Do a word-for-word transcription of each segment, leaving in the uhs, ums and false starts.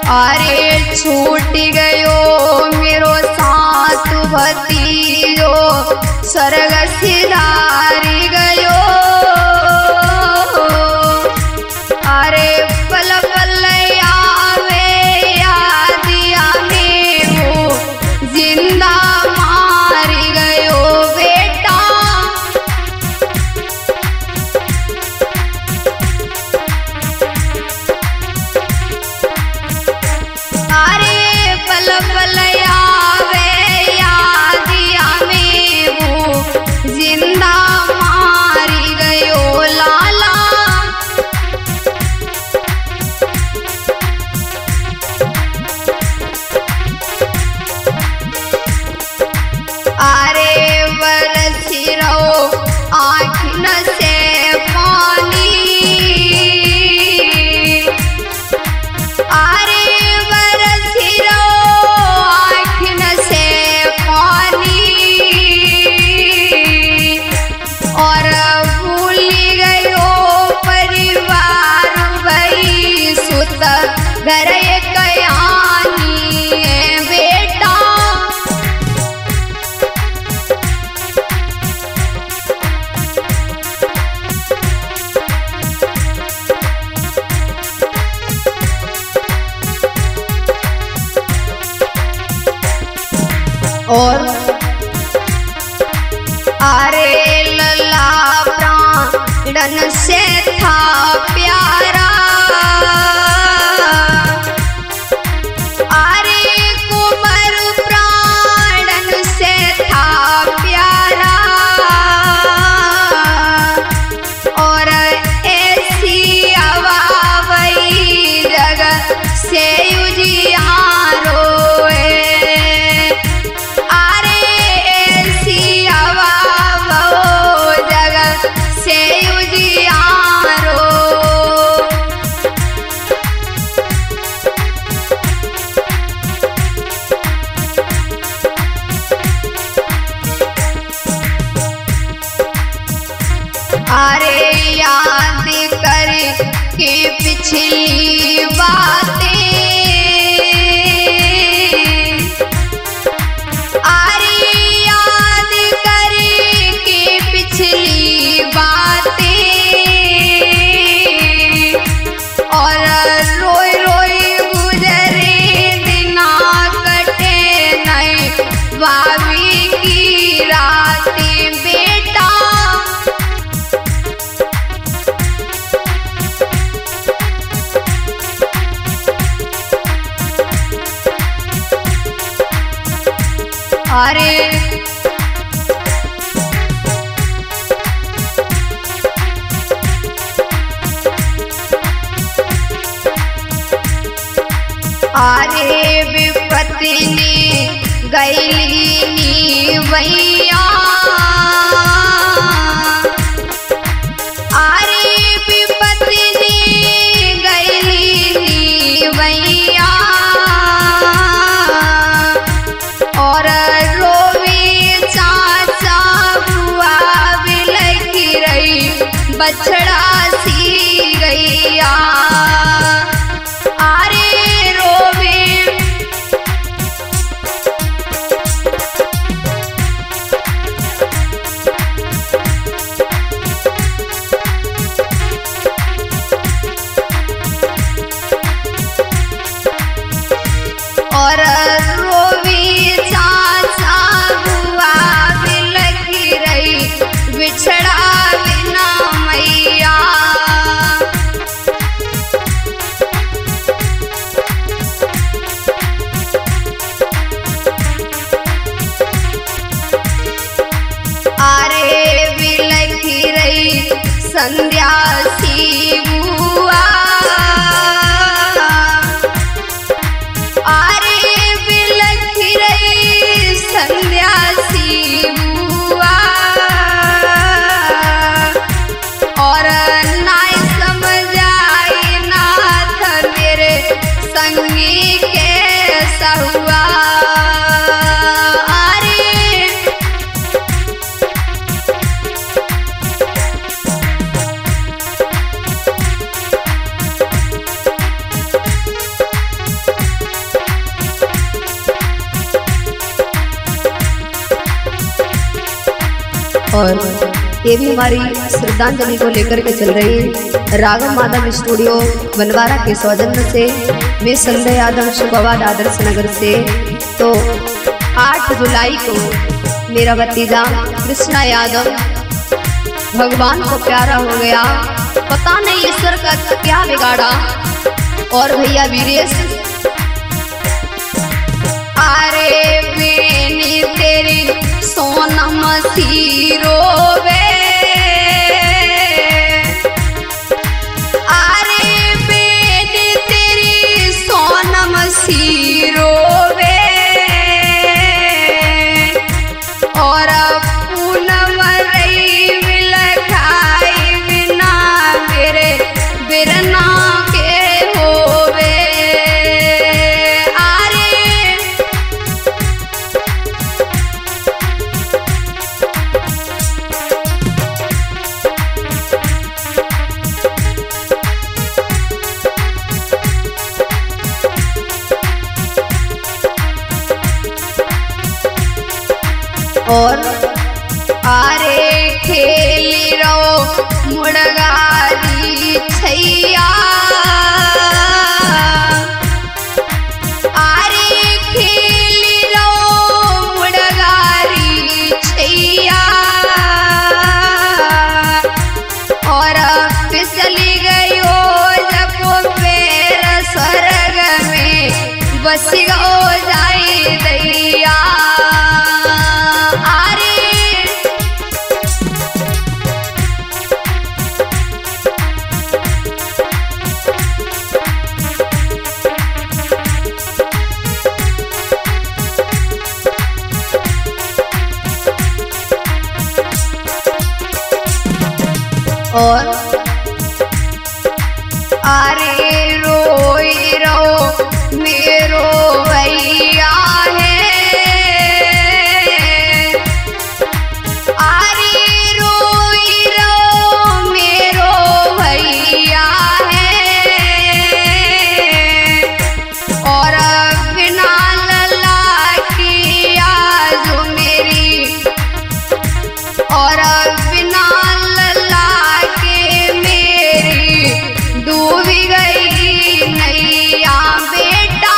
अरे छूट गयो मेरो साथ भतीजो स्वर्ग सिधारी गयो। अरे पल पल आवे यादिया में वो जिंदा मारी गयो बेटा। अरे पल पल आवे यादिया में वो जिंदा मारी गयो लाला। अरे बरसी रहो आँखिन से पानी। अरे बरसी रहो आँखिन से पानी और भूल गयो परिवार भई सुत घर कयानी बेटा। और अरे लला प्राणन से था प्यारा। अरे कुंवर प्राणन से था प्यारा और ऐसी आवावई जगत से उजियारो से उजियारो। अरे याद कर के पिछली बातें। अरे याद कर के पिछली बातें और रोई रोई गुजरे दिना कटे नहीं भाभी की रातें बेटा। अरे अरे विपत्ति गैली भैया। अरे विपत्ति गैली भैया और रोवे चाचा बुआ बिलखी रही बछड़ा सी गैया। अरे रोवे और रोवी चाचा बुआ बिलखी रही बिछड़ा बिना मैया। अरे बिलखी रही संध्या सी बुआ। अरे बिलखी रही संध्या सी बुआ और नाय समझ आई नाथ मेरे संगी कैसा हुआ। अरे और ये भी हमारी श्रद्धांजलि को लेकर के चल रही है राघव माधव स्टूडियो बनवारा के सौजन्य से। मैं संध्या यादव शुभवाद आदर्श नगर से। तो आठ जुलाई को मेरा भतीजा कृष्णा यादव भगवान को प्यारा हो गया, पता नहीं ईश्वर का क्या बिगाड़ा। और भैया वीरेश, अरे बेनी तेरी सोनम सीरो वे, अरे बेनी तेरी सोनम सीरो वे, और पूनम रही विलखाई बिना मेरे बिरना के होवे। और आरे खेली रो मुड़गारी छैया, आरे खेली रो मुड़गारी छैया, और फिसली गयो जब पैर स्वर्ग में बस गो जाई दैया। और अरे रोई रो मेरो भैया है, अरे रोई रो मेरो भैया है, और बिना लला की आज मेरी, और बिना डूबी गई नैया बेटा।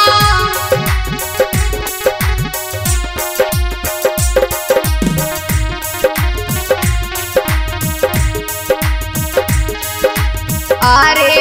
अरे